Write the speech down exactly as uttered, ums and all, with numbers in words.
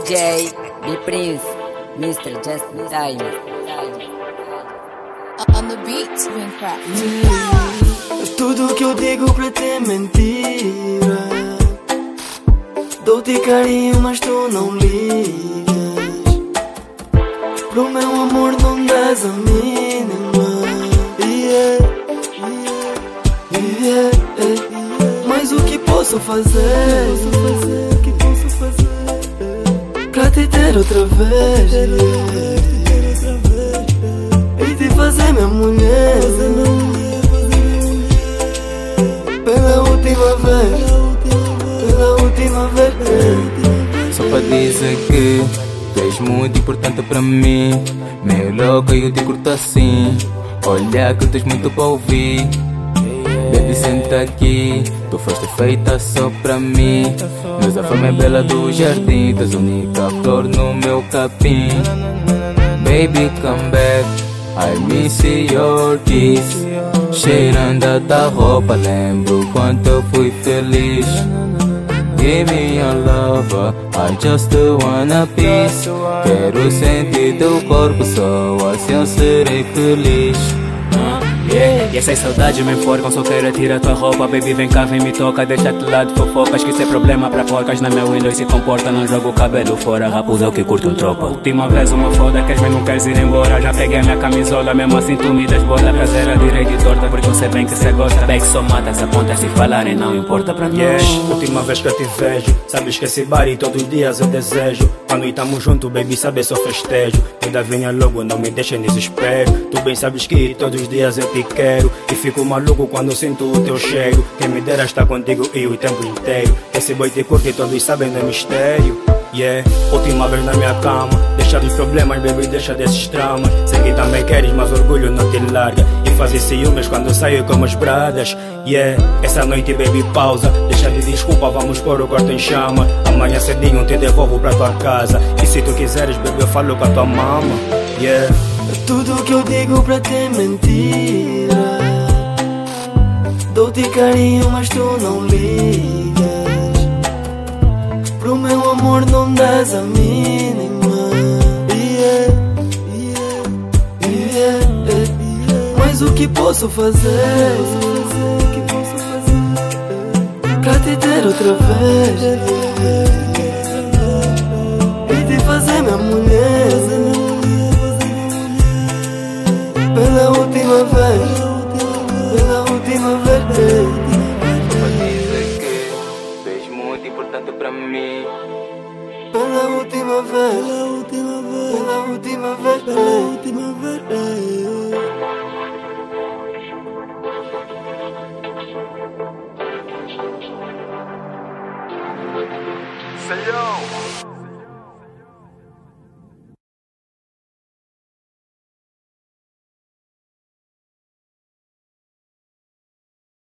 J, B Prince, mister Just Time. On the beat, Wincraft. Tudo que eu digo pra ti é mentira. Dou-te carinho, mas tu não ligas. Pro meu amor não dás a mínima. Yeah, yeah, yeah, yeah. Mas o que posso fazer? O que posso fazer? Pra te ter outra vez, yeah. E te fazer minha mulher pela última vez, pela última vez. Só pra dizer que tu és muito importante pra mim. Meio louco e eu te curto assim. Olha que tu tens muito pra ouvir. Baby, senta aqui, tu foste feita só pra mim. Mas a fama é bela do jardim, tu és a única flor no meu capim. Baby, come back, I miss your kiss. Cheirando a tua roupa, lembro quanto eu fui feliz. Give me your love, I just wanna peace. Quero sentir teu corpo, só assim eu serei feliz. Yeah. E essas saudades me enforcam, só quero tirar tua roupa. Baby, vem cá, vem me toca, deixa-te lá de fofocas. Que isso é problema pra porcas, na minha window se comporta. Não jogo o cabelo fora, raposa é o que curto um tropa. Última vez uma foda, queres mas não queres ir embora. Já peguei a minha camisola, mesmo assim tu me das bola. Prazer a direita e torta, porque eu sei bem que cê gosta. Bem que só mata as apontas se falarem, não importa pra nós. Yeah. Última vez que eu te vejo, sabes que esse bar e todos os dias eu desejo. Quando estamos juntos, baby, sabes só festejo. Ainda venha logo, não me deixa em desespero. Tu bem sabes que todos os dias eu te quero. E fico maluco quando sinto o teu cheiro. Quem me dera estar contigo e o tempo inteiro. Esse boy te curte e todos sabem do mistério. Yeah, última vez na minha cama. Deixa dos problemas, baby, deixa desses dramas. Sei que também queres, mas orgulho não te larga. E fazer ciúmes quando saio como as bradas. Yeah, essa noite, baby, pausa. Deixa de desculpa, vamos pôr o quarto em chama. Amanhã cedinho te devolvo pra tua casa. E se tu quiseres, baby, eu falo com a tua mama. Yeah. Tudo que eu digo pra ti é mentira. Dou-te carinho, mas tu não ligas. Pro meu amor não dás a mínima. Yeah, yeah, yeah, yeah. Mas o que posso fazer? O que posso fazer? Pra te ter outra vez, yeah. E te fazer minha mulher pela última vez, pela última vez. Só pra dizer que tu és muito importante pra mim. Pela última vez, pela última vez, pela última vez, pela última vez. Say yo.